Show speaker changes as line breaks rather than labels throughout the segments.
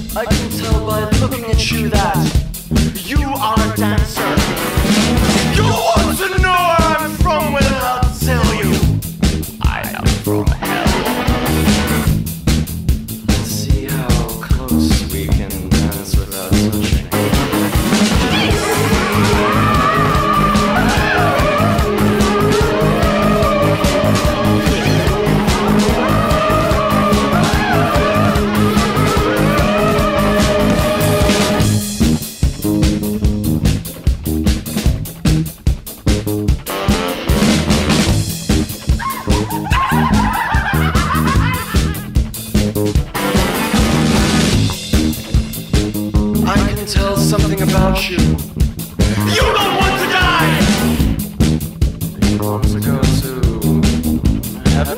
I can tell by looking at you that you are a dancer. You want to know where I'm from? Well, I'll tell you. I am from hell. Let's see how close we can dance without touching. Tell something about you. You don't want to die! You want to go to heaven?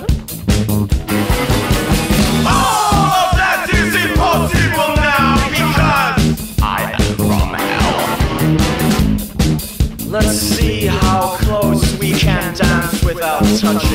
All of that is impossible now because I am from hell. Let's see how close we can dance without touching.